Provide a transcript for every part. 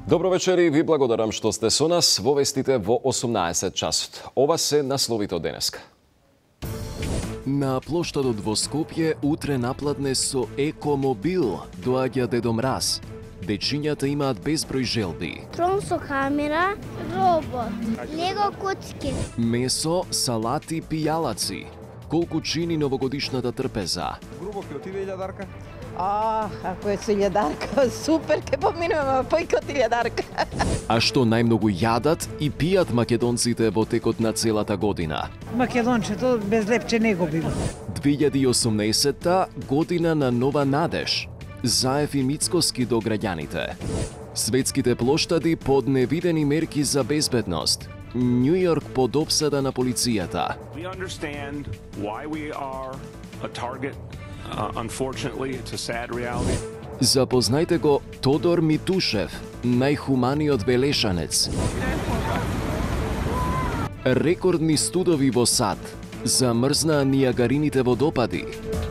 Добро вечер и ви благодарам што сте со нас во вестите во 18 часот. Ова се насловите од денеска. На плоштадот во Скопје утре напладне со екомобил доаѓа Дедо Мраз. Дечињата имаат безброј желби. Трон со камера, робот, лего куцки. Месо, салати, пијалаци. Колку чини новогодишната трпеза? Грубо ќе отиде 1000-дарка? Ако е со 1000-дарка, супер, ке поминуваме појко 1000-дарка. А што најмногу јадат и пијат македонците во текот на целата година? Македончето без лепче не го бива. 2018-та година на нова надеж. Заев и Мицкоски до граѓаните. Светските плоштади под невидени мерки за безбедност. Нју Йорк под опсада на полицијата. We understand why we are a target. Unfortunately, it's a sad reality. Запознајте го Тодор Митушев, најхуманиот велешанец. Рекордни студови во САД. Замрзнаа Нијагарините водопади.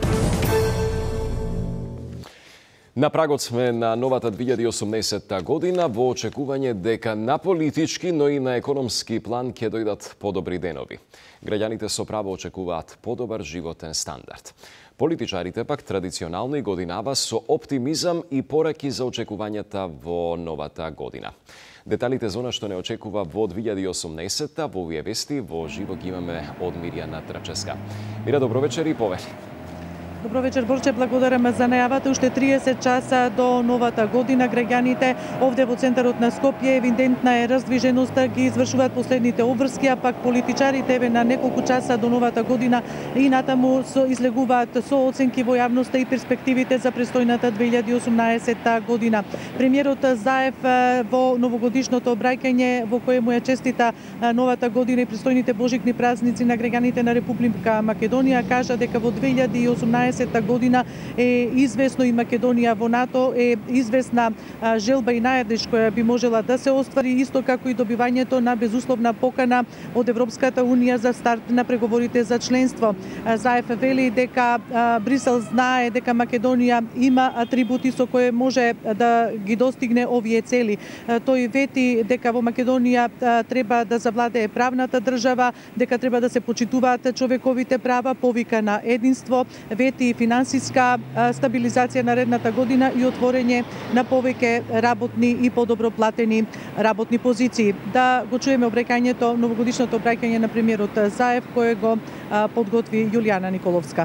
На прагот сме на новата 2018 година во очекување дека на политички, но и на економски план ќе дојдат подобри денови. Граѓаните со право очекуваат подобар животен стандард. Политичарите пак традиционално и годинава со оптимизам и пораки за очекувањата во новата година. Деталите за она што не очекува во 2018-та во овие вести во живо ги имаме од Мирјана Трческа. Мира, добро вечер и повели. Добро вечер, Борче, благодараме за најавата. Уште 30 часа до новата година граѓаните овде во центарот на Скопје евидентна е раздвиженоста, ги извршуваат последните обврски, а пак политичарите еве на неколку часа до новата година и натаму излегуваат со оценки во јавноста и перспективите за престојната 2018 година. Премиерот Заев во новогодишното обраќање во кое му ја честита новата година и престојните божикни празници на граѓаните на Република Македонија кажа дека во 2018 година е известно и Македонија во НАТО, е известна желба и најадеж која би можела да се оствари, исто како и добивањето на безусловна покана од Европската Унија за старт на преговорите за членство. Заев вели дека Брисел знае дека Македонија има атрибути со кои може да ги достигне овие цели. Тој вети дека во Македонија треба да завладее правната држава, дека треба да се почитуваат човековите права, повика на единство, вети и финансиска стабилизација наредната година и отворење на повеќе работни и подобро платени работни позиции. Да го чуеме обраќањето, новогодишното обраќање на премиерот Заев, кое го подготви Јулијана Николовска.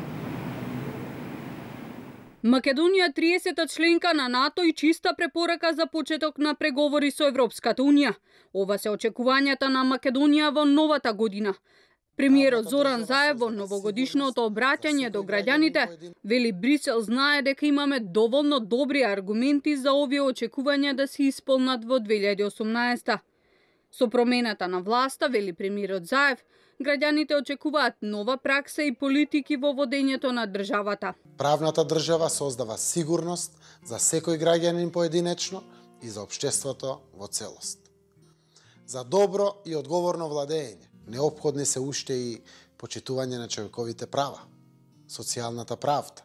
Македонија 30-та членка на НАТО и чиста препорака за почеток на преговори со Европската Унија. Ова се очекувањата на Македонија во новата година. Премиерот Зоран Заев во новогодишното обраќање до граѓаните вели Брисел знае дека имаме доволно добри аргументи за овие очекувања да се исполнат во 2018. Со промената на власта, вели премиерот Заев, граѓаните очекуваат нова пракса и политики во водењето на државата. Правната држава создава сигурност за секој граѓанин поединечно и за општеството во целост. За добро и одговорно владење неопходни се уште и почитување на човековите права, социјалната правда,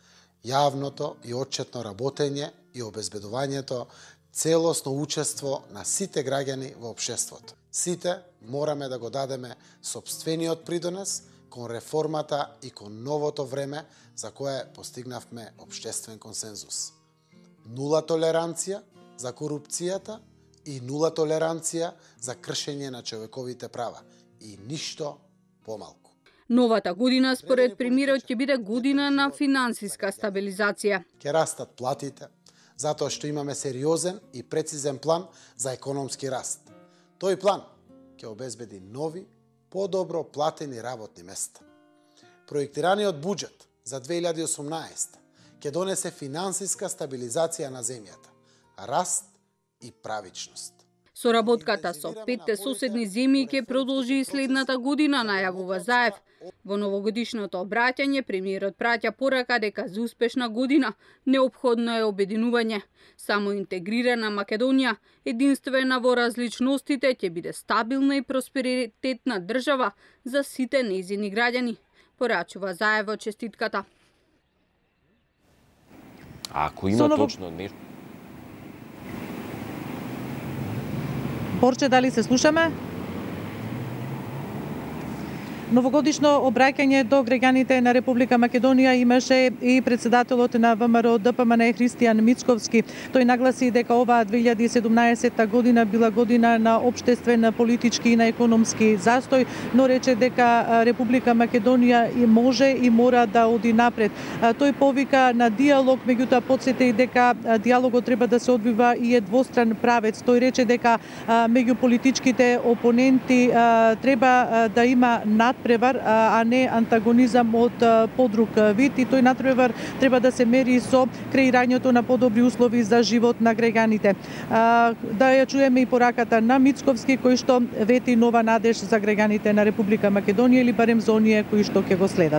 јавното и отчетно работење и обезбедувањето целосно учество на сите граѓани во општеството. Сите мораме да го дадеме сопствениот придонес кон реформата и кон новото време за кое постигнавме општествен консензус. Нула толеранција за корупцијата и нула толеранција за кршење на човековите права. И ништо помалку. Новата година, според премиерот, ќе биде година на финансиска стабилизација. Ќе растат платите, затоа што имаме сериозен и прецизен план за економски раст. Тој план ќе обезбеди нови, подобро платени работни места. Проектираниот буџет за 2018 ќе донесе финансиска стабилизација на земјата, раст и правичност. Соработката со 5 соседни земји ќе продолжи и следната година, најавува Заев. Во новогодишното обраќање премиерот праќа порака дека за успешна година неопходно е обединување. Само интегрирана Македонија, единствена во различностите, ќе биде стабилна и просперитетна држава за сите нејзини граѓани, порачува Заев во честитката. Ако има точно нешто Борче, дали се слушаме? Новогодишно обраќање до граѓаните на Република Македонија имаше и председателот на ВМРО ДПМН Христијан Мицковски. Тој нагласи дека оваа 2017 година била година на општествен, политички и на економски застој, но рече дека Република Македонија и може и мора да оди напред. Тој повика на диалог, меѓутоа потсети и дека диалогот треба да се одвива и е двостран правец. Тој рече дека меѓу политичките опоненти треба да има надпревар, а не антагонизам од подруг вид, и тој надпревар треба да се мери со креирањето на подобри услови за живот на граѓаните. Да ја чуеме и пораката на Мицковски, кој што вети нова надеж за граѓаните на Република Македонија, или барем за оние кои што ќе го следат.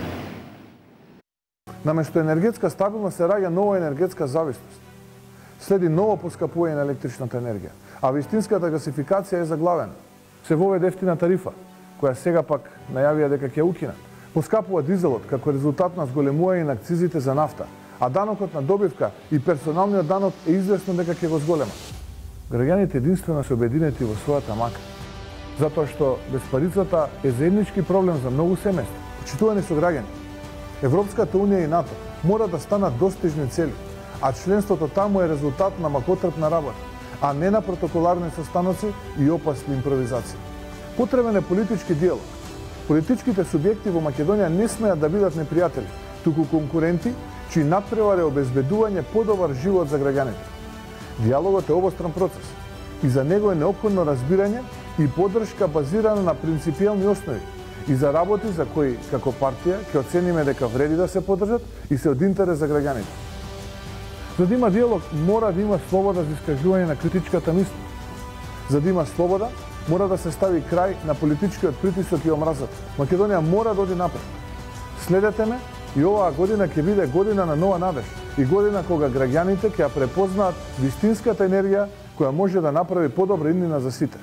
Наместо енергетска стабилност се раѓа нова енергетска зависност. Следи ново поскапување на електричната енергија, а вистинската гасификација е заглавена. Се воведе ефтина тарифа, која сега пак најавија дека ќе укинат. Поскапува дизелот како резултат на зголемување на акцизите за нафта, а данокот на добивка и персоналниот данок е известно дека ќе го зголемат. Граѓаните единствено се обединети во својата мака, затоа што безпарицата е заеднички проблем за многу семејства. Почитувани со граѓани, Европската унија и НАТО мора да станат достижни цели, а членството таму е резултат на макотрпна работа, а не на протоколарни состаноци и опасни импровизации. Потребен е политички диалог. Политичките субјекти во Македонија не смеат да бидат непријатели, туку конкуренти, чиј надпревар е обезбедување подобар живот за граѓаните. Диалогот е обостран процес и за него е неопходно разбирање и поддршка базирана на принципијални основи и за работи за кои, како партија, ќе оцениме дека вреди да се поддржат и се од интерес за граѓаните. За да има диалог, мора да има слобода за искажување на критичката мисла. За да има слобода, мора да се стави крај на политичкиот притисок и омразата. Македонија мора да оди напред. Следете ме, и оваа година ќе биде година на нова надеж и година кога граѓаните ќе ја препознаат вистинската енергија која може да направи подобра иднина за сите.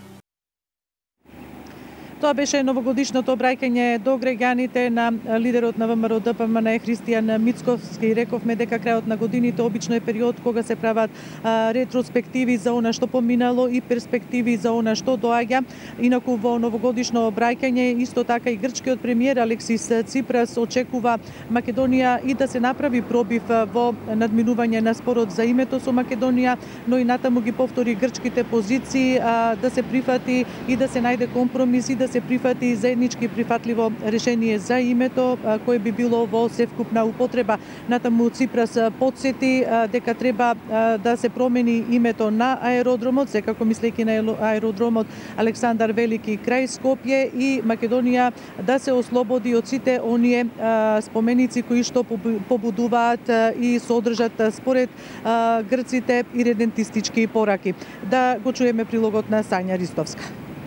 Тоа беше новогодишното обраќање до граѓаните на лидерот на ВМРО ДПМН Христијан Мицковски. Рековме дека крајот на годините обично е период кога се прават ретроспективи за она што поминало и перспективи за она што доаѓа. Инаку во новогодишно обраќање исто така и грчкиот премиер Алексис Ципрас очекува Македонија и да се направи пробив во надминување на спорот за името со Македонија, но и натаму ги повтори грчките позиции, да се прифати и да се најде компромис и да се прифати заеднички прифатливо решение за името кое би било во севкупна употреба. Натаму Ципрас потсети дека треба да се промени името на аеродромот, секако мислејќи на аеродромот Александар Велики крај Скопје, и Македонија да се ослободи од сите оние споменици кои што побудуваат и содржат според грците иредентистички пораки. Да го чуеме прилогот на Сања Ристовска.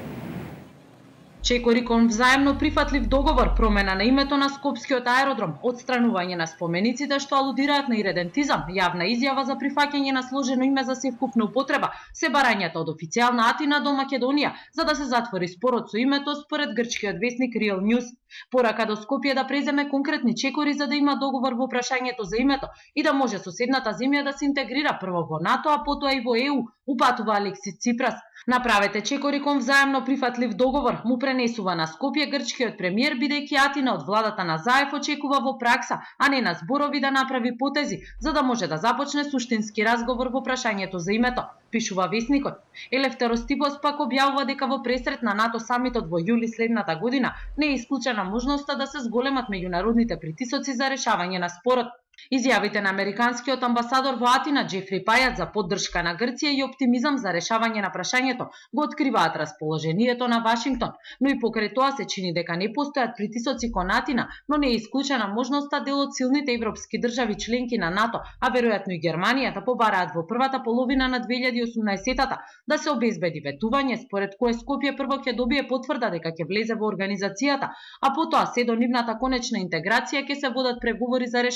Чекори кон взаемно прифатлив договор, промена на името на Скопскиот аеродром, отстранување на спомениците што алудираат на иредентизам, јавна изјава за прифаќање на сложено име за севкупна употреба, се барањата од официјална Атина до Македонија за да се затвори спорот со името според грчкиот весник Real News. Порака до Скопје да преземе конкретни чекори за да има договор во прашањето за името и да може соседната земја да се интегрира прво во НАТО, а потоа и во ЕУ, упатува Алексис Ципрас. Направете чекори кон взаемно прифатлив договор, му пренесува на Скопје грчкиот премиер, бидејќи Атина од владата на Заев очекува во пракса, а не на зборови да направи потези, за да може да започне суштински разговор во прашањето за името, пишува весникот. Елефтерос Типос пак објавува дека во пресрет на НАТО самитот во јули следната година не е исклучена можноста да се зголемат меѓународните притисоци за решавање на спорот. Изјавите на американскиот амбасадор во Атина Џефри Пајат за поддршка на Грција и оптимизам за решавање на прашањето го откриваат расположението на Вашингтон, но и покрај тоа се чини дека не постојат притисоци кон Атина, но не е исклучена можноста дел од силните европски држави членки на НАТО, а веројатно и Германија, да побараат во првата половина на 2018-та да се обезбеди ветување според кое Скопје прво ќе добие потврда дека ќе влезе во организацијата, а потоа се до нивната конечна интеграција ќе се водат преговори за решавање на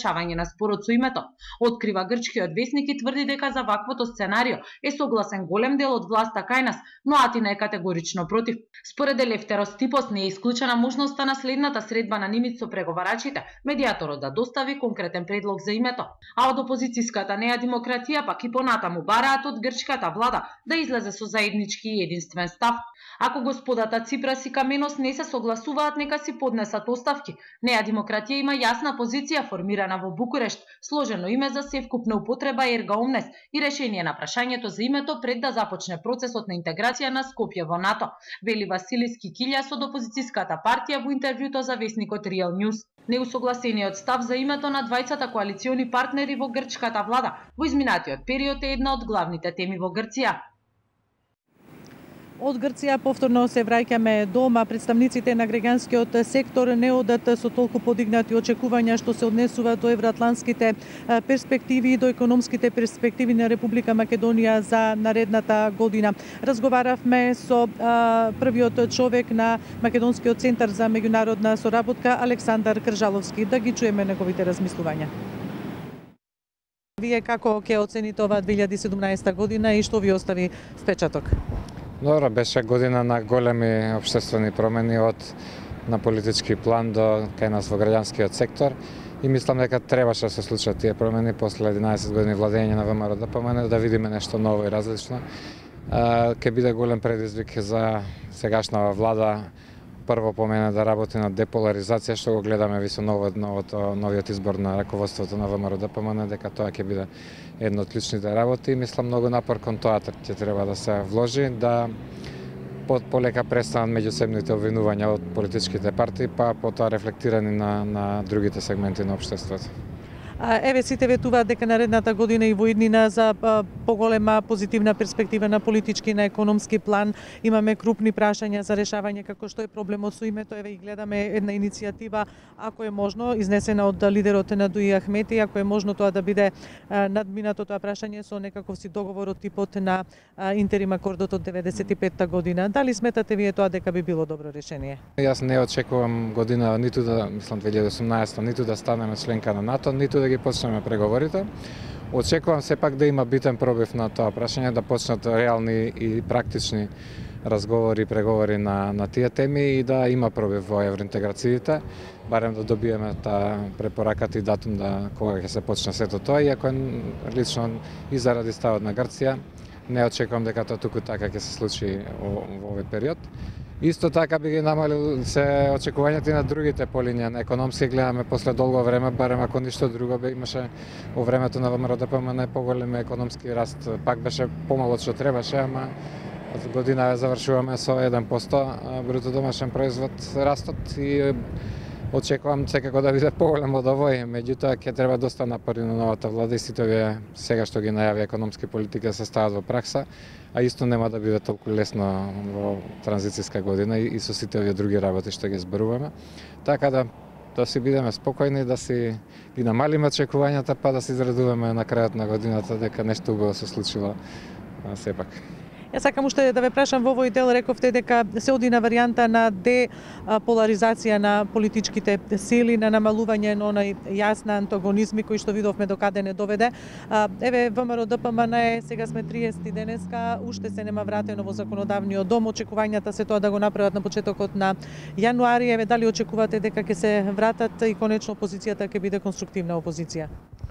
спорот со името. Открива грчкиот весник и тврди дека за ваквото сценарио е согласен голем дел од власта кај нас, но Атина е категорично против. Според Елефтерос Типос не е исклучена можноста на следната средба на нивните со преговарачите, медиаторот да достави конкретен предлог за името. А од опозицијската Неа демократија пак и понатаму бараат од грчката влада да излезе со заеднички и единствен став. Ако господата Ципрас и Каменос не се согласуваат, нека си поднесат оставки. Неа демократија има јасна позиција формирана во Букурешт, сложено име за севкупна употреба ерга омнес и решение на прашањето за името пред да започне процесот на интеграција на Скопје во НАТО, вели Василиски Килјас од опозицијската партија во интервјуто за весникот Real News. Неусогласениот став за името на двајцата коалициони партнери во грчката влада во изминатиот период е една од главните теми во Грција. Од Грција повторно се враќаме дома. Представниците на граѓанскиот сектор не одат со толку подигнати очекувања што се однесува до евроатлантските перспективи и до економските перспективи на Република Македонија за наредната година. Разговаравме со првиот човек на Македонскиот центар за меѓународна соработка Александар Кржаловски. Да ги чуеме неговите размислувања. Вие како ќе оцените оваа 2017 година и што ви остави впечаток? Добро, беше година на големи општествени промени на политички план до кај нас во граѓанскиот сектор и мислам дека требаше да се случат тие промени после 11 години владење на ВМРО ДПМН да видиме нешто ново и различно. Ке биде голем предизвик за сегашната влада прво по мене да работи на деполаризација, што го гледаме ви со новиот избор на раководството на ВМРО ДПМН, дека тоа ќе биде едно од клучните работи. Мислам многу напор кон тоа ќе треба да се вложи, да полека престанат меѓусебните обвинувања од политичките партии, па потоа рефлектирани на другите сегменти на општеството. Еве сите ветуваат дека наредната година и во иднина за поголема позитивна перспектива на политички и на економски план. Имаме крупни прашања за решавање како што е проблемот со името. Еве и гледаме една иницијатива, ако е можно, изнесена од лидерот на Дуи Ахмети, ако е можно тоа да биде надминато тоа прашање со некаков си договор од типот на интерим акордот од 95-та година. Дали сметате вие тоа дека би било добро решение? Јас не очекувам година ниту да, мислам 2018, ниту да станеме членка на НАТО, ниту да ги почнеме преговорите. Очекувам сепак да има битен пробив на тоа прашање, да почнат реални и практични разговори и преговори на тие теми и да има пробив во евроинтеграциите, барем да добиеме таа препораката и датум да кога ќе се почне сето тоа, иако лично и заради ставот на Грција не очекувам дека тоа туку така ќе се случи во овој период. Исто така би ги намалил се очекувањата и на другите полинија на економски. Гледаме после долго време, барем ако ништо друго имаше во времето на ВМРО ДПМН поголем економски раст. Пак беше помало што требаше, ама година завршуваме со 1% бруто домашен производ растот и очекувам секако да биде поголем од овој. Меѓутоа ќе треба доста напори на новата влада и сите овие сега што ги најави економски политики да се стават во пракса, а исто нема да биде толку лесно во транзицијска година и со сите овие други работи што ги зборуваме. Така да си бидеме спокојни, да си ги намалиме очекувањата, па да се израдуваме на крајот на годината дека нешто убаво се случило сепак. Јас сакам уште да ве прашам, во овој дел рековте дека се оди на варијанта на деполаризација на политичките сили, на намалување на онај јасна антагонизми кои што видовме докаде не доведе. Еве ВМРО ДПМН сега сме 30 денеска, уште се нема вратено во законодавниот дом. Очекувањата се тоа да го направат на почетокот на јануари. Еве дали очекувате дека ќе се вратат и конечно опозицијата ќе биде конструктивна опозиција?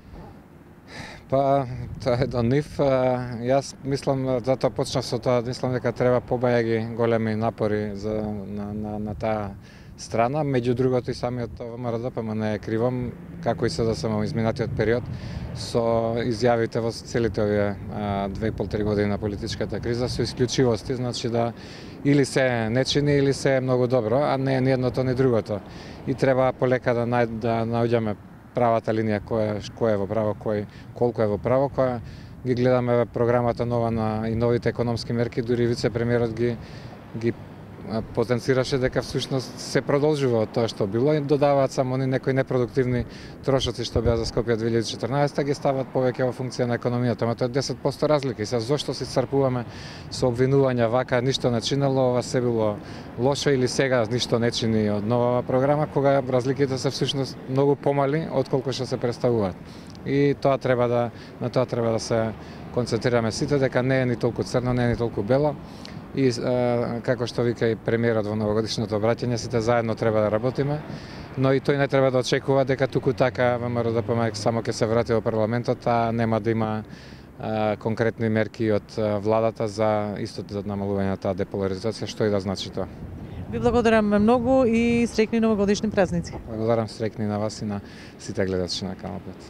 Па, тоа е до нив. Јас мислам, затоа почнав со тоа, мислам дека треба побајаги големи напори на таа страна. Меѓу другото и самиот ВМРО ДПМН е кривом, како и се да само изминатиот период, со изјавите во целите овие 2,5-3 години на политичката криза, со исклучивости, значи да или се не чини, или се е многу добро, а не ни едното ни другото. И треба полека да наоѓаме правата линија кој е во право, колку е во право, која ги гледаме програмата нова и новите економски мерки, дури вице-премиерот ги потенцираше дека всушност се продолжува од тоа што било и додаваат само они некои непродуктивни трошоци што беа за Скопје 2014, ги стават повеќе во функција на економијата. Ама тоа е 10% разлика. И сега зошто се исцрпуваме со обвинувања вака ништо не чинело, ова се било лошо или сега ништо не чини од нова програма, кога разликите се всушност многу помали отколку што се представуваат. И на тоа треба да се концентрираме сите, дека не е ни толку црно, не е ни толку бело. И како што вика и премиерот во новогодишното обраќање, сите заедно треба да работиме, но и тој не треба да очекува дека туку така ВМРО-ДПМ само ќе се врати во парламентот, а нема да има конкретни мерки од владата за истото за намалување на таа деполаризација, што и да значи тоа. Ви благодарам многу и среќни новогодишни празници. Благодарам, среќни на вас и на сите гледачи на Канал 5.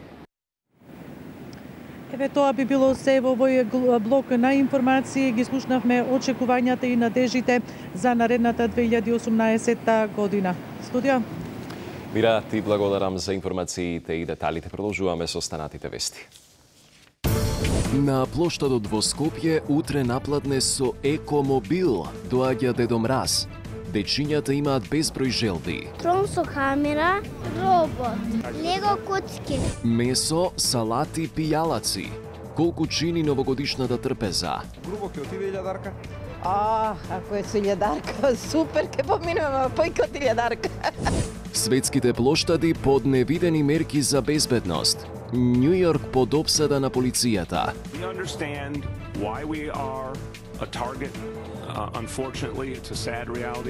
Еве тоа би било се во овој блок на информации. Ги слушнавме очекувањата и надежите за наредната 2018 година. Студија. Мира, ти благодарам за информациите и деталите. Продолжуваме со останатите вести. На плоштадот во Скопје утре напладне со екомобил доаѓа Дедо Мраз. Дечињата имаат безброј желби. Трон со камера, робот, лего коцки. Месо, салати, пијалаци. Колку чини новогодишната трпеза? Грубо ќе отиде илјадарка? Ако е со илјадарка, супер, ќе поминуваме појка од илјадарка. Светските плоштади под невидени мерки за безбедност. Нью Йорк под опсада на полицијата. We understand why we are a target. Unfortunately, it's a sad reality.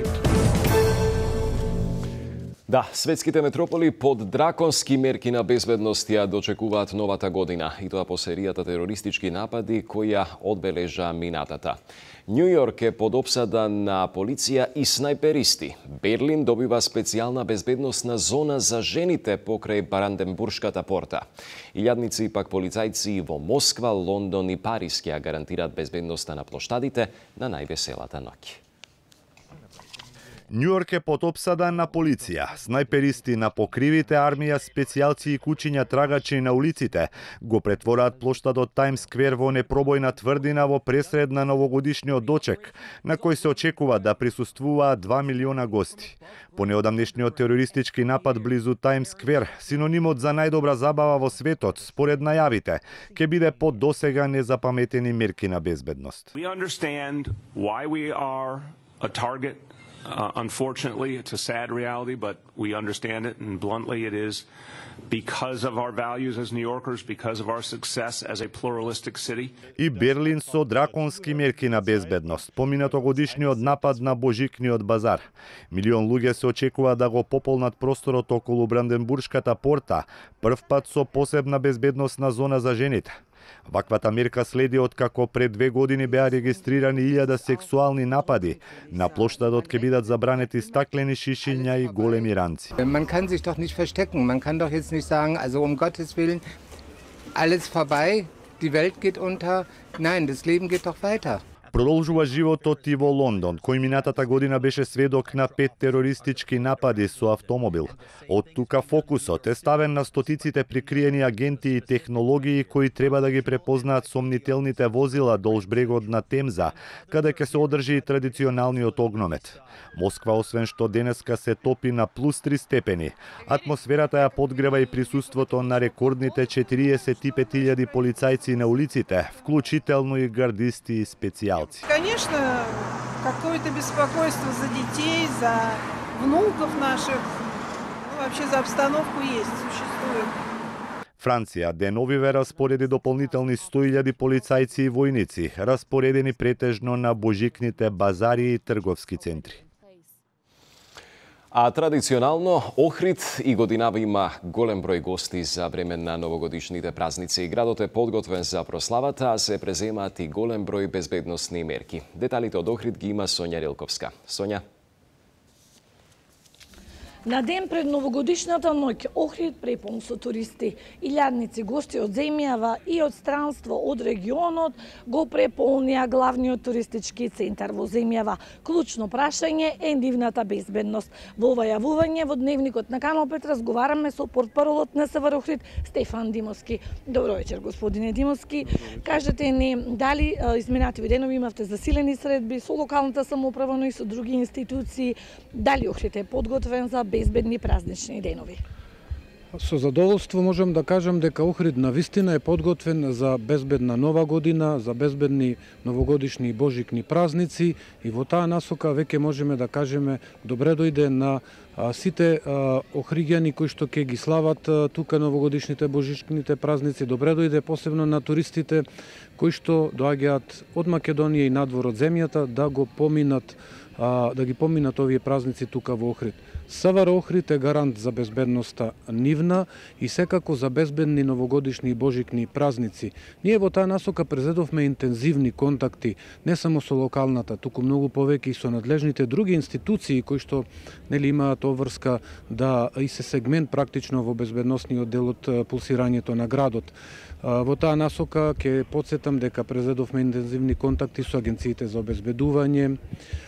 Да, светските метрополи под драконски мерки на безбедност ја дочекуваат новата година, и тоа по серијата терористички напади кои ја одбележа минатата. Нью Йорк е под опсада на полиција и снајперисти. Берлин добива специјална безбедносна зона за жените покрај Бранденбуршката порта. Илјадници пак полицајци во Москва, Лондон и Париз ќе гарантираат безбедноста на плоштадите на највеселата ноќ. Нью Йорк е под опсада на полиција, снајперисти на покривите, армија, специјалци и кучиња трагачи на улиците го претвораат плоштадот Таймс Сквер во непробојна тврдина во пресред на новогодишниот дочек, на кој се очекува да присуствуваат 2 милиона гости. По неодамнешниот терористички напад близу Таймс Сквер, синонимот за најдобра забава во светот, според најавите, ќе биде под досега незапаметени мерки на безбедност. We understand why we are a target. Unfortunately, it's a sad reality, but we understand it, and bluntly it is because of our values as New Yorkers, because of our success as a pluralistic city. И Берлин со драконски мерки на безбедност, поминатогодишниот напад на Божикниот базар. Милион луѓе се очекува да го пополнат просторот околу Бранденбуршката порта, прв пат со посебна безбедносна зона за жените. Ваквата мерка следи откако пред 2 години беа регистрирани 1000 сексуални напади. На плоштадот ќе бидат забранети стаклени шишиња и големи ранци. Man kann sich doch nicht verstecken. Man kann doch jetzt nicht sagen, also um Gottes Willen, alles vorbei, die Welt geht unter. Nein, das Leben geht doch weiter. Продолжува животот и во Лондон, кој минатата година беше сведок на 5 терористички напади со автомобил. Од тука фокусот е ставен на стотиците прикриени агенти и технологии кои треба да ги препознаат сомнителните возила долж брегот на Темза, каде ќе се одржи и традиционалниот огномет. Москва, освен што денеска се топи на +3 степени, атмосферата ја подгрева и присуството на рекордните 45.000 полицајци на улиците, вклучително и гардисти и специјалци. Конечно, какое-то беспокойство за детей, за внуков наших, вообще за обстановку есть, существует. Франција деновиве распореди дополнителни 100.000 полицајци и војници, распоредени претежно на божикните базари и трговски центри. А традиционално, Охрид и годинава има голем број гости за време на новогодишните празници. Градот е подготвен за прославата, а се преземаат и голем број безбедносни мерки. Деталите од Охрид ги има Сонја Рилковска. Сонја. На ден пред новогодишната ноќ Охрид препон со туристи. Илјадници гости од земјава и од странство од регионот го преполнија главниот туристички центар во земјава. Клучно прашање е нивната безбедност. Во ова јавување во дневникот на Канал 5 разговараме со портпаролот на СВР Охрид Стефан Димовски. Добро вечер, господине Димовски. Кажете ни дали изминативи денови имавте засилени средби со локалната самоуправа, но и со други институции. Дали Охрид е подготвен за безбедни празнични денови? Со задоволство можам да кажам дека Охрид навистина е подготвен за безбедна нова година, за безбедни новогодишни и божикни празници и во таа насока веќе можеме да кажеме добре дојде на сите охриѓани кои што ќе ги слават тука новогодишните божичните празници. Добре дојде посебно на туристите кои што доаѓаат од Македонија и надвор од земјата да ги поминат овие празници тука во Охрид. СВР Охрид е гарант за безбедноста нивна и секако за безбедни новогодишни и божикни празници. Ние во таа насока презедовме интензивни контакти не само со локалната, туку многу повеќе и со надлежните други институции кои што имаат обврска да и се сегмент практично во безбедносниот дел од пулсирањето на градот. Во таа насока ќе потсетам дека презедовме интензивни контакти со агенциите за обезбедување,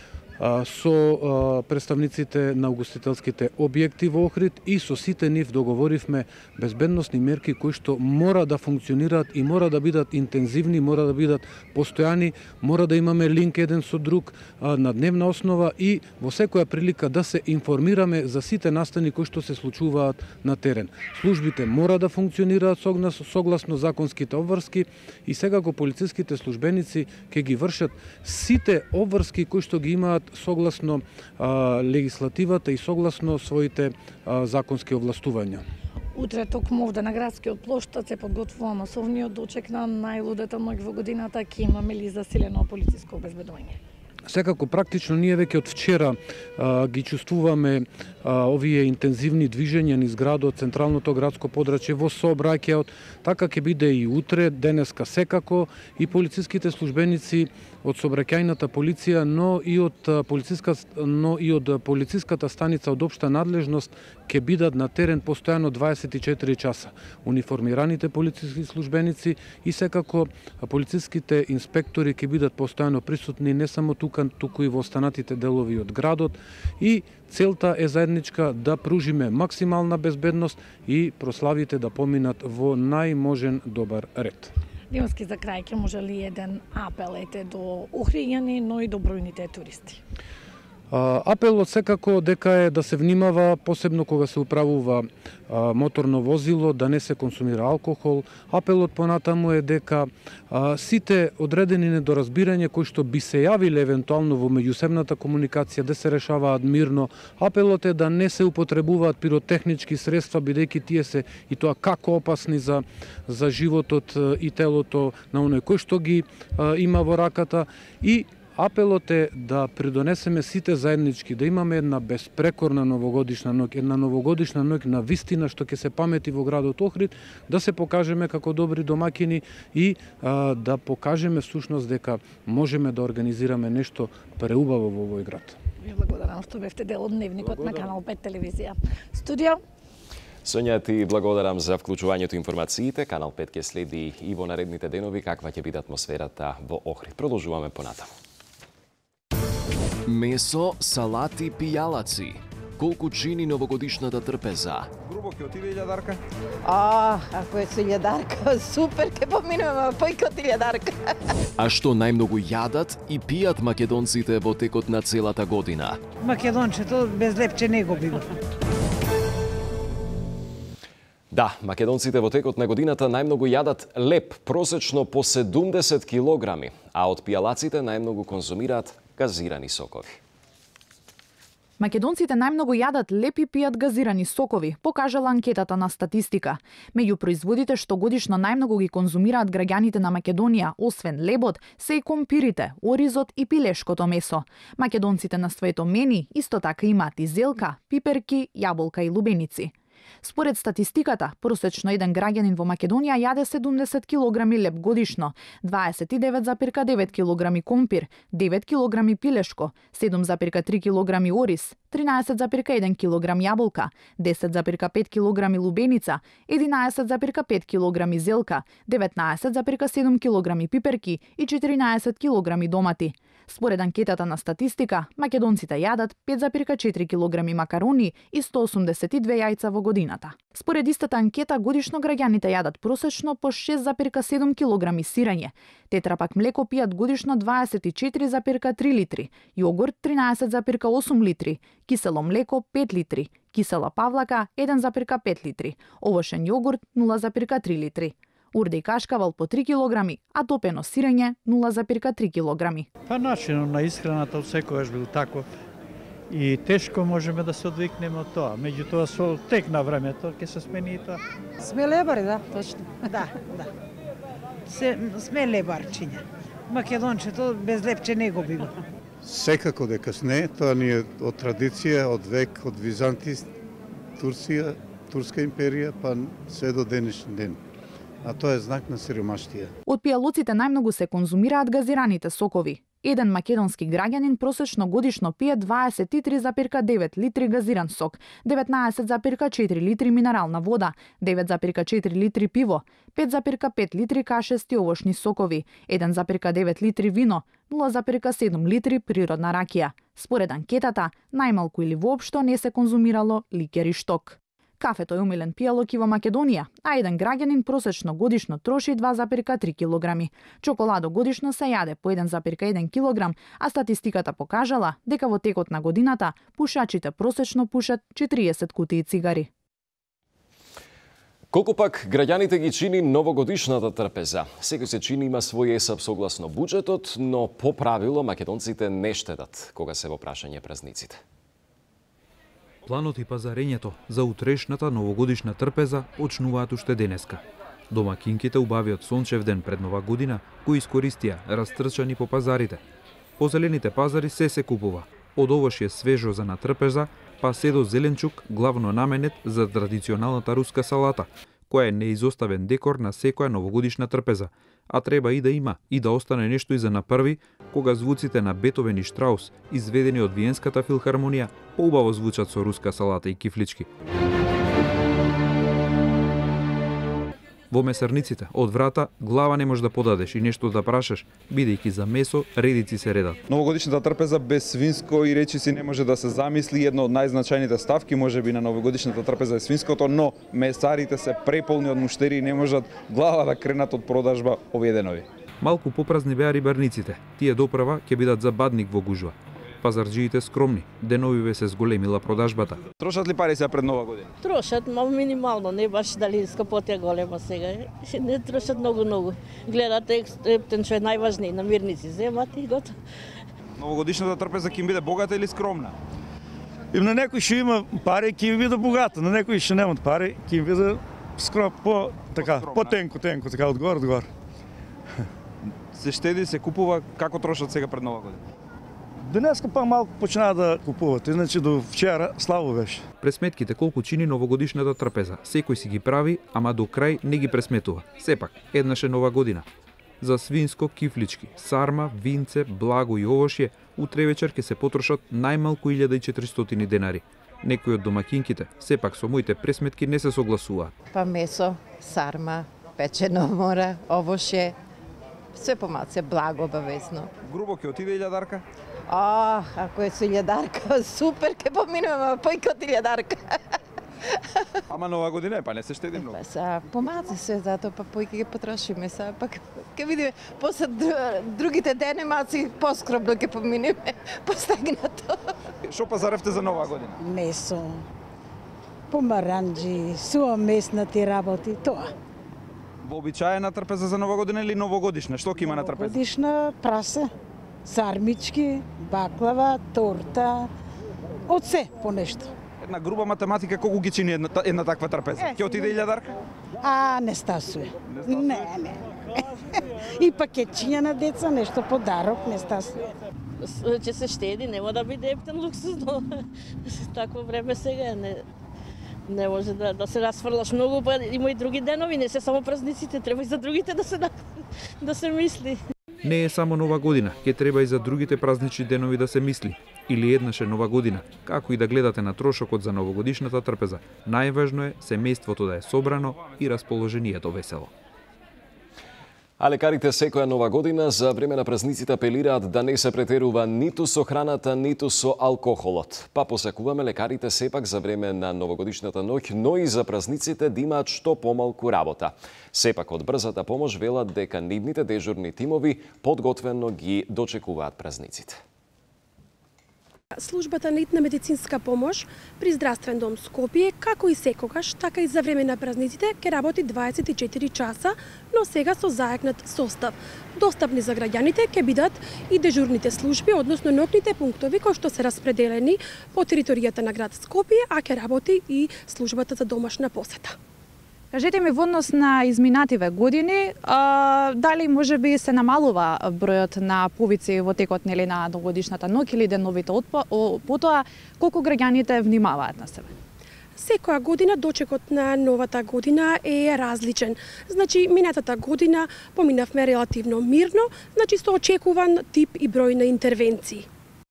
со представниците на угостителските објекти во Охрид и со сите нив договоривме безбедносни мерки кои што мора да функционираат и мора да бидат интензивни, мора да бидат постојани, мора да имаме линк еден со друг на дневна основа и во секоја прилика да се информираме за сите настани кои што се случуваат на терен. Службите мора да функционираат согласно законските обврски и секако полициските службеници ќе ги вршат сите обврски кои што ги имаат согласно легислативата и согласно своите законски овластувања. Утре токму овде на градскиот плоштад се подготвува масовниот дочек на најлудата ноќ во годината. Ќе имаме ли засилено полициско обезбедување? Секако практично ние веќе од вчера ги чувствуваме овие интензивни движења низ градот, централното градско подрачје во сообраќајот, така ќе биде и утре, денеска секако и полициските службеници од сообраќајната полиција, но и од полициската станица од општа надлежност ќе бидат на терен постојано 24 часа. Униформираните полициски службеници и секако полициските инспектори ќе бидат постојано присутни не само тука, туку и во останатите делови од градот и целта е заедничка да пружиме максимална безбедност и прославите да поминат во најможен добар ред. Димовски, за крај ќе може ли еден апел до охриѓани, но и до бројните туристи? Апелот секако дека е да се внимава, посебно кога се управува моторно возило, да не се консумира алкохол. Апелот понатаму е дека сите одредени недоразбирања кои што би се јавиле евентуално во меѓусебната комуникација да се решаваат мирно. Апелот е да не се употребуваат пиротехнички средства, бидејќи тие се и тоа како опасни за животот и телото на оној кој што ги има во раката и апелот е да придонесеме сите заеднички, да имаме една безпрекорна новогодишна ноќ, една новогодишна ноќ на вистина што ќе се памети во градот Охрид, да се покажеме како добри домакини и да покажеме всушност дека можеме да организираме нешто преубаво во овој град. Ви благодарам што бевте дел од дневникот на Канал 5 телевизија. Студио. Сонја, ти благодарам за вклучувањето информациите. Канал 5 ќе следи и во наредните денови каква ќе биде атмосферата во Охрид. Продолжуваме понатаму. Месо, салати, пијалаци. Колку чини новогодишната трпеза? Грубо ќе отиде илјадарка? Ако е со илјадарка, супер, ќе поминуваме појка од илјадарка. А што најмногу јадат и пијат македонците во текот на целата година? Македончето без лепче не го бива. Да, македонците во текот на годината најмногу јадат леп, просечно по 70 килограми, а од пијалаците најмногу конзумираат газирани сокови. Македонците најмногу јадат леп и пијат газирани сокови, покажала анкетата на Статистика. Меѓу производите што годишно најмногу ги конзумираат граѓаните на Македонија, освен лебот, се и компирите, оризот и пилешкото месо. Македонците на своето мени исто така имаат и зелка, пиперки, јаболка и лубеници. Според статистиката, просечно еден граѓанин во Македонија јаде 70 килограми леб годишно, 29,9 килограми компир, 9 килограми пилешко, 7,3 килограми ориз, 13,1 килограм јаболка, 10,5 килограми лубеница, 11,5 килограми зелка, 19,7 килограми пиперки и 14 килограми домати. Според анкетата на статистика, македонците јадат 5,4 килограми макарони и 182 јајца во годината. Според истата анкета, годишно граѓаните јадат просечно по 6,7 килограми сирење. Тетрапак млеко пијат годишно 24,3 литри, јогурт 13,8 литри, кисело млеко 5 литри, кисела павлака 1,5 литри, овошен јогурт 0,3 литри. Урде и кашкавал по 3 килограми, а топено сирење 0,3 килограми. Па начинот на исхраната секогаш бил таков и тешко можеме да се одвикнеме од тоа. Меѓутоа со тек на времето ќе се смени и тоа. Сме лебари, да, точно. Да. Сме лебарчиња. Македончето без лепче не го бива. Секако дека сне, тоа ни е од традиција, од век, од Византи, Турција, Турска империја, па се до денешен ден. А тоа е знак на сиромаштија. Од пијалоците најмногу се конзумираат газираните сокови. Еден македонски граѓанин просечно годишно пие 23,9 литри газиран сок, 19,4 литри минерална вода, 9,4 литри пиво, 5,5 литри кашести овошни сокови, 1,9 литри вино, 0,7 литри природна ракија. Според анкетата, најмалку или воопшто не се конзумирало ликер и шток. Кафето е умилен пијалок и во Македонија, а еден граѓанин просечно годишно троши 2,3 килограми. Чоколадо годишно се јаде по 1,1 килограм, а статистиката покажала дека во текот на годината пушачите просечно пушат 40 кутии цигари. Колку пак граѓаните ги чини новогодишната трпеза? Секој се чини има свој есап согласно буџетот, но по правило македонците не штедат кога се во прашање празниците. Планот и пазарењето за утрешната новогодишна трпеза почнуваат уште денеска. Домакинките убавиот сончев ден пред Нова година кои искористија растрчани по пазарите. По зелените пазари се купува. Од овошје свежо за на трпеза, па се до зеленчук, главно наменет за традиционалната руска салата, која е неизоставен декор на секоја новогодишна трпеза, а треба и да има и да остане нешто и за на први, кога звуците на Бетовен и Штраус, изведени од Виенската филхармонија, поубаво звучат со руска салата и кифлички. Во месарниците, од врата, глава не можеш да подадеш и нешто да прашаш, бидејќи за месо редици се редат. Новогодишната трпеза без свинско и речиси не може да се замисли. Едно од најзначајните ставки можеби на новогодишната трпеза е свинското, но месарите се преполни од муштери и не можат глава да кренат од продажба овие денови. Малку попразни беа рибарниците. Тие допрва ќе бидат забадник во гужва. Пазарџиите скромни, деновиве се зголемила продажбата. Трошат ли пари сега пред Нова година? Трошат, мал минимално, не баш дали скапот е голема сега. Не трошат многу. Гледате ептен што е најважни, намирници земат и готово. Новогодишната трпеза ќе им биде богата или скромна? И на некој ќе има пари, ќе им биде богата, на некој ќе немат пари, ќе им биде скромно, по тенко, така одгоре. Се штеди, се купува, како трошат сега пред Нова година? Денеска па малку почнаа да купуват, иначе до вчера слабо беше. Пресметките колку чини новогодишната трпеза, секој си ги прави, ама до крај не ги пресметува. Сепак, еднаш е Нова година. За свинско, кифлички, сарма, винце, благо и овошје, утре вечер ќе се потрошат најмалку 1400 денари. Некои од домакинките, сепак со моите пресметки не се согласуваат. Па месо, сарма, печено мора, овошје, све помалце, благо обавезно. Грубо ќе отиде 1000-дарка? Ако е со 1000-дарка, супер, ќе поминуваме појка од 1000-дарка. Ама Нова година е, па не се штеди многу. Са, помалце се, затоа па појка ќе потрошиме, са, пак ќе видиме, после другите дени малци поскромно ќе поминеме, постегнато. Шо пазаревте за Нова година? Месо, помаранџи, суамеснати работи, тоа. Вообичаена трпеза за Нова година или новогодишна? Што ќе има на трпеза? Новогодишна прасе, сармички, баклава, торта, од се по нешто. Една груба математика, колку ги чини една таква трпеза? Ќе отиде 1000-дарка? Не стасуе. Не. И пакетчиња на деца, нешто подарок, не стасуе. Ќе се штеди, нема да биде ептен луксузно. Такво време сега не. Не може да се расфрлаш многу, па има и други денови, не се само празниците, треба и за другите да се мисли. Не е само Нова година, ќе треба и за другите празнични денови да се мисли. Или еднаш е Нова година, како и да гледате на трошокот за новогодишната трпеза. Најважно е семејството да е собрано и расположението весело. А лекарите секоја Нова година за време на празниците апелираат да не се претерува ниту со храната, ниту со алкохолот. Па посакуваме лекарите сепак за време на новогодишната ноќ, но и за празниците да имаат што помалку работа. Сепак од брзата помош велат дека нивните дежурни тимови подготвено ги дочекуваат празниците. Службата на hitna медицинска помош при Здравствен дом Скопје, како и секогаш, така и за време на празниците, ќе работи 24 часа, но сега со зајакнат состав. Достапни за граѓаните ќе бидат и дежурните служби, односно ноќните пунктови кои што се распределени по територијата на град Скопје, а ќе работи и службата за домашна посета. Кажете ми, во однос на изминативе години, дали можеби се намалува бројот на повици во текот на новогодишната ноќ или деновите потоа, колку граѓаните внимаваат на себе? Секоја година дочекот на новата година е различен. Значи, минатата година поминавме релативно мирно, значи со очекуван тип и број на интервенции.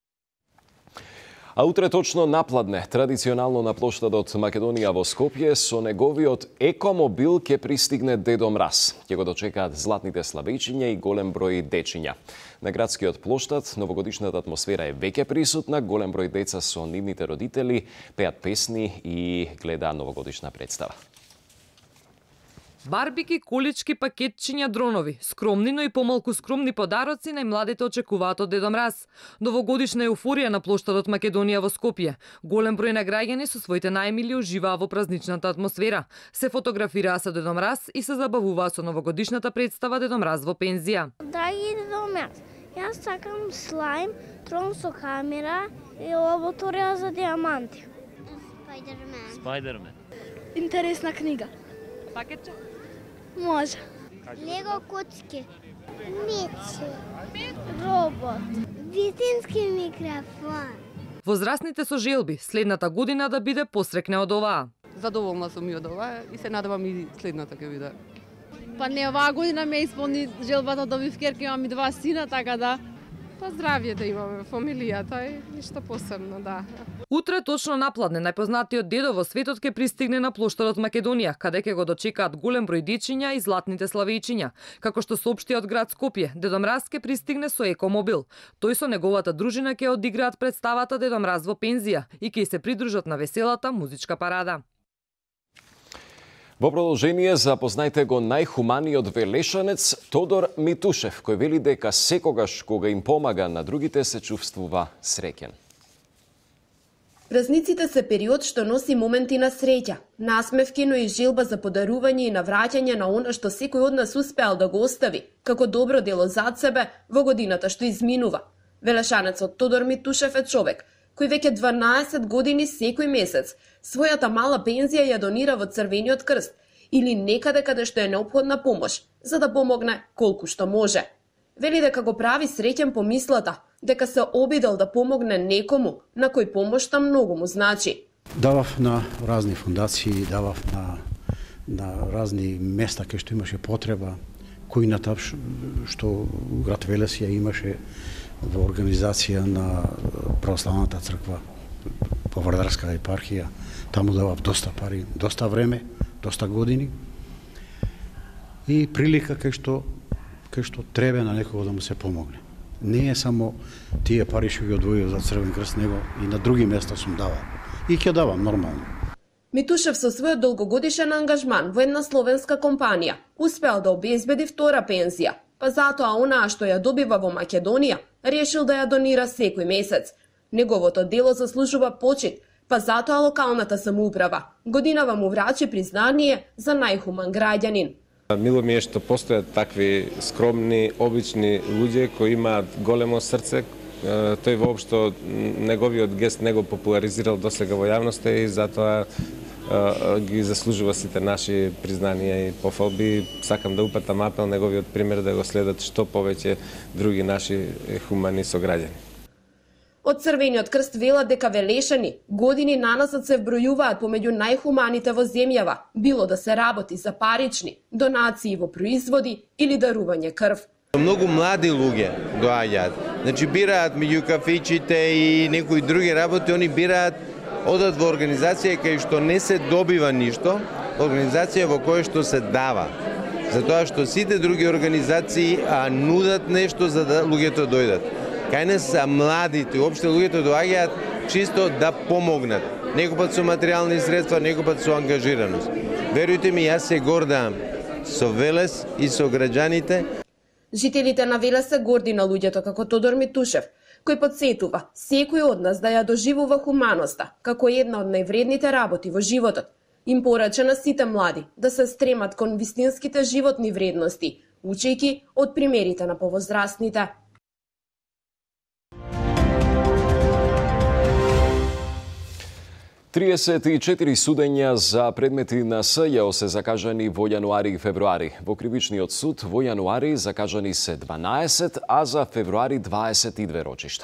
А утре точно напладне, традиционално на плоштадот Македонија во Скопје, со неговиот екомобил ќе пристигне Дедо Мраз. Ќе го дочекаат златните славејчиња и голем број дечиња. На градскиот плоштад новогодишната атмосфера е веќе присутна, голем број деца со нивните родители пеат песни и гледаат новогодишна представа. Барбики, колички, пакетчиња, дронови, скромни, но и помалку скромни подароци најмладите очекуваат од Дедо Мраз. Новогодишна еуфорија на плоштадот Македонија во Скопје. Голем број на граѓани со своите најмили уживаа во празничната атмосфера. Се фотографираа со Дедо Мраз и се забавуваа со новогодишната представа Дедо Мраз во пензија. Драги Дедо Мраз, јас сакам слайм, трон со камера и лабораторија за диаманти. Спајдермен. Интересна книга. Пакетче? Може. Лего коцки. Мечи. Робот. Вистински микрофон. Возрастните со желби следната година да биде посрекне од оваа. Задоволна сум и од оваа и се надевам и следната ќе биде. Па не, оваа година ме исполни желбата да би вкерка, имам и 2 сина, така да па здравје да имаме фамилијата и ништо посебно, да. Утре точно напладне најпознатиот дедо во светот ќе пристигне на плоштадот Македонија, каде ќе го дочекаат голем број дечиња и златните славејчиња. Како што соопшти од град Скопје, Дедо Мраз ќе пристигне со екомобил. Тој со неговата дружина ќе одиграат представата Дедо Мраз во пензија и ќе се придружат на веселата музичка парада. Во продолжение запознајте го најхуманиот велешанец Тодор Митушев, кој вели дека секогаш кога им помага на другите се чувствува среќен. Празниците се период што носи моменти на среќа, насмевки, но и желба за подарување и навраќање на она што секој од нас успеал да го остави, како добро дело зад себе во годината што изминува. Велешанецот Тодор Митушев е човек кој веќе 12 години секој месец својата мала пензија ја донира во Црвениот крст или некаде каде што е неопходна помош, за да помогне колку што може. Вели дека го прави среќен по мислата, дека се обидел да помогне некому на кој помошта многу му значи. Давав на разни фондации, давав на разни места кај што имаше потреба, којната што град Велес ја имаше во организација на православната црква по Вардарска епархија. Таму давав доста пари, доста време, доста години и прилика кај што треба на некого да му се помогне. Не е само тие пари што ги одвојував за Црвен крст, него и на други места сум давал. И ќе давам нормално. Митушев со својот долгогодишен ангажман во една словенска компанија успеал да обезбеди втора пензија, па затоа онаа што ја добива во Македонија решил да ја донира секој месец. Неговото дело заслужува почит, па затоа локалната самоуправа годинава му врачи признание за најхуман граѓанин. Мило ми е што постојат такви скромни, обични луѓе кои имаат големо срце. Тој воопшто неговиот гест не го популаризирал досега во јавноста и затоа ги заслужува сите наши признанија и пофалби. Сакам да упатам апел неговиот пример да го следат што повеќе други наши хумани сограѓани. Од Црвениот крст велат дека велешани години наназад се вбројуваат помеѓу најхуманите во земјава, било да се работи за парични, донации во производи или дарување крв. Многу млади луѓе доаѓаат. Значи бираат меѓу кафичите и некои други работи, они бираат одат во организација кај што не се добива ништо, организација во која што се дава. Затоа што сите други организации нудат нешто за да луѓето дојдат. Кај нас са младите, уопште луѓето доаѓаат чисто да помогнат. Некој пат со материјални средства, некој пат со ангажираност. Верујте ми, јас се гордам со Велес и со граѓаните. Жителите на Велес се горди на луѓето како Тодор Митушев, кој подсетува секој од нас да ја доживува хуманоста како една од највредните работи во животот. Им порача на сите млади да се стремат кон вистинските животни вредности, учејќи од примерите на повозрастните. Тридесет судења за предмети на СЈО се закажани во јануари и февруари. Во кривичниот суд во јануари закажани се 12, а за февруари 22 рочишта.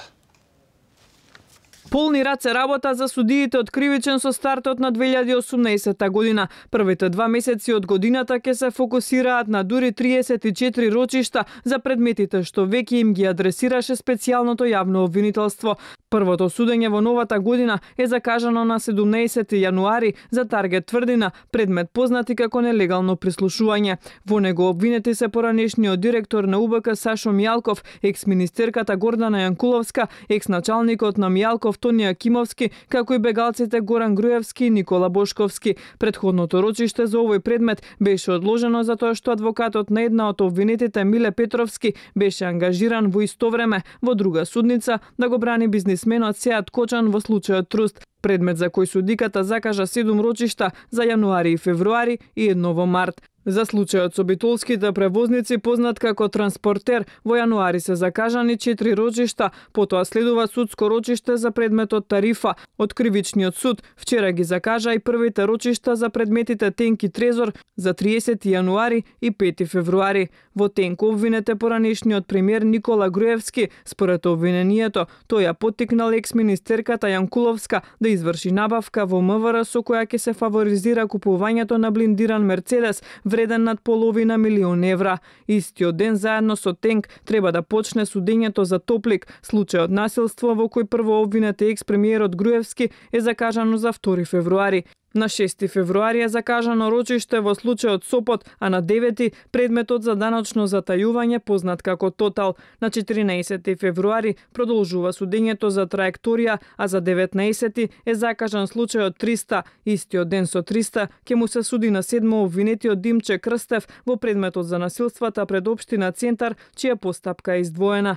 Полни раце работа за судиите од кривичен со стартот на 2018 година. Првите 2 месеци од годината ќе се фокусираат на дури 34 рочишта за предметите што веќе им ги адресираше специјалното јавно обвинителство. Првото судење во новата година е закажано на 17 јануари за Таргет Тврдина, предмет познати како нелегално прислушување. Во него обвинети се поранешниот директор на УБК Сашо Мијалков, екс-министерката Гордана Јанкуловска, екс-началникот на Мијалков Тонија Кимовски, како и бегалците Горан Груевски и Никола Бошковски. Предходното рочиште за овој предмет беше одложено затоа што адвокатот на една од обвинетите Миле Петровски беше ангажиран во исто време во друга судница да го брани бизнисменот Сеат Кочан во случајот Труст, предмет за кој судиката закажа 7 рочишта за јануари и февруари и едно во март. За случајот со битолските превозници, познат како Транспортер, во јануари се закажани 4 рочишта, потоа следува судско рочиште за предметот Тарифа. Од кривичниот суд вчера ги закажа и првите рочишта за предметите Тенки Трезор за 30 јануари и 5 февруари. Во Тенко обвинете поранешниот премиер Никола Груевски, според обвинението, тој ја поттикнал екс-министерката Јанкуловска да изврши набавка во МВР со која ќе се фаворизира купувањето на блиндиран Мерцедес вреден над половина милион евра. Истиот ден заедно со Тенк треба да почне судењето за Топлик, случајот насилство во кој прво обвинете екс-премиерот Груевски е закажано за 2 февруари. На 6 февруари е закажано рочиште во случајот Сопот, а на 9 предметот за даночно затајување познат како Тотал. На 14 февруари продолжува судењето за Траекторија, а за 19 е закажан случајот 300. Истиот ден со 300 ќе му се суди на 7 обвинетиот Димче Крстев во предметот за насилствата пред општина Центар, чија постапка е издвоена.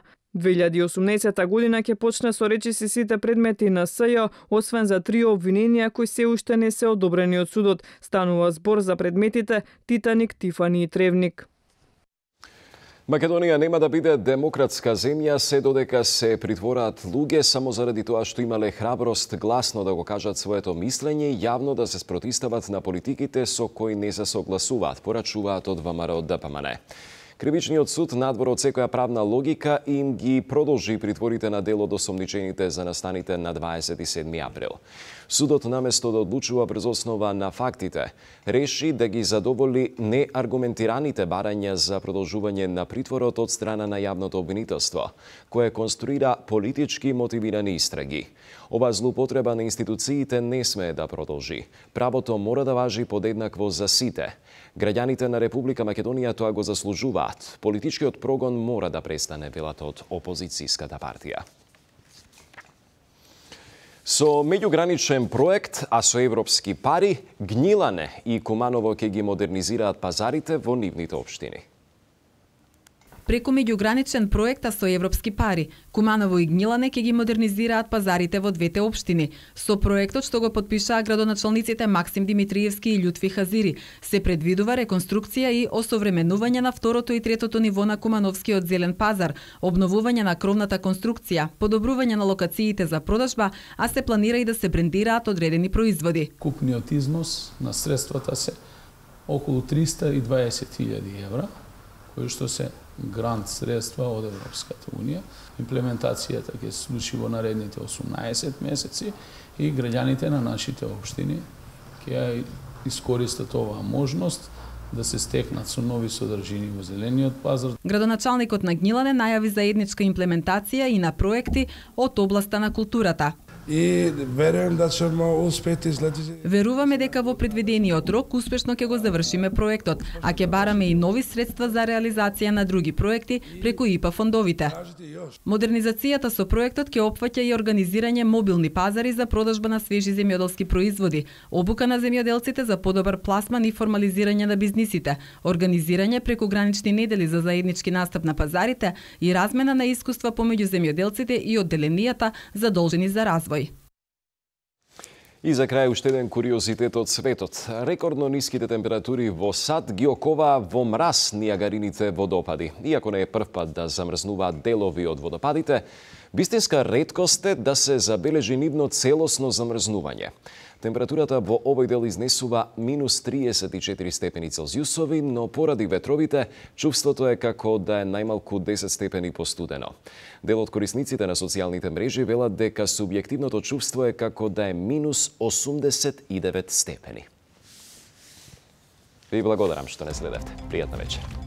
2018 година ќе почне со речиси сите предмети на СЈО, освен за 3 обвиненија кои се уште не се одобрени од судот. Станува збор за предметите Титаник, Тифани и Тревник. Македонија нема да биде демократска земја се додека се притвораат луѓе само заради тоа што имале храброст гласно да го кажат своето мислење и јавно да се спротистават на политиките со кои не се согласуваат, порачуваат од ВМРО ДПМН. Кривичниот суд надвор од секоја правна логика им ги продолжи притворите на дело до сомничените за настаните на 27 април. Судот наместо да одлучува врз основа на фактите, реши да ги задоволи неаргументираните барања за продолжување на притворот од страна на јавното обвинителство, кое конструира политички мотивирани истраги. Ова злоупотреба на институциите не смее да продолжи. Правото мора да важи подеднакво за сите. Граѓаните на Република Македонија тоа го заслужуваат. Политичкиот прогон мора да престане, велат од опозицијската партија. Со меѓуграничен проект, а со европски пари, Гнилане и Куманово ќе ги модернизираат пазарите во нивните општини. Преку меѓуграничен проект, а со европски пари, Куманово и Гнилане ќе ги модернизираат пазарите во двете општини. Со проектот што го подпишаа градоначалниците Максим Димитриевски и Љутви Хазири, се предвидува реконструкција и осовременување на второто и третото ниво на Кумановскиот зелен пазар, обновување на кровната конструкција, подобрување на локациите за продажба, а се планира и да се брендираат одредени производи. Купниот износ на средствата се околу 320.000 евра. кои што се грант средства од Европската Унија. Имплементацијата ќе се случи во наредните 18 месеци и граѓаните на нашите општини ќе искористат оваа можност да се стекнат со нови содржини во зелениот пазар. Градоначалникот на Гнилане најави заедничка имплементација и на проекти од областа на културата. И верувам да ќе успети следеći. Веруваме дека во предвидениот рок успешно ќе го завршиме проектот, а ќе бараме и нови средства за реализација на други проекти преку ИПА фондовите. Модернизацијата со проектот ќе опфаќа и организирање мобилни пазари за продажба на свежи земјоделски производи, обука на земјоделците за подобар пласман и формализирање на бизнисите, организирање прекугранични недели за заеднички настап на пазарите и размена на искуства помеѓу земјоделците и одделенијата задолжени за развој. И за крај уште еден куриозитет од светот. Рекордно ниските температури во САД ги оковаа во мраз Нијагарините водопади. Иако не е прв пат да замрзнуваат делови од водопадите, вистинска реткост е да се забележи нивно целосно замрзнување. Температурата во овој дел изнесува минус 34 степени Целзиусови, но поради ветровите, чувството е како да е најмалку 10 степени постудено. Дел од корисниците на социјалните мрежи велат дека субјективното чувство е како да е минус 89 степени. Ви благодарам што не следевте. Пријатна вечер.